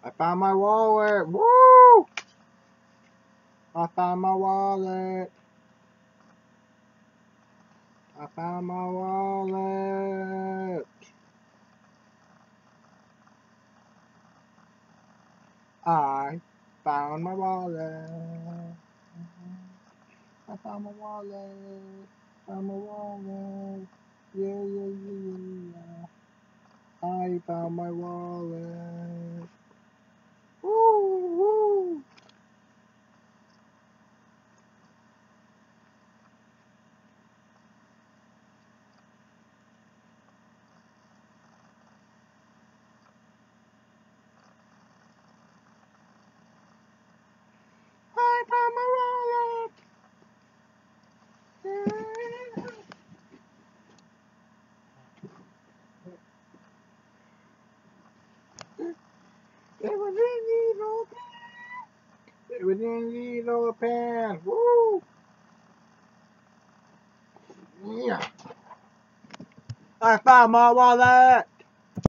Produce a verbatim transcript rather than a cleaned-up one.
I found my wallet. Woo! I found my wallet. I found my wallet. I found my wallet. I found my wallet. Found my wallet. Yeah, yeah, yeah, yeah. I found my wallet. Woo, woo. I found my wallet. Yeah. It was in these old pants. It was in these old pants. Woo! Yeah. I found my wallet.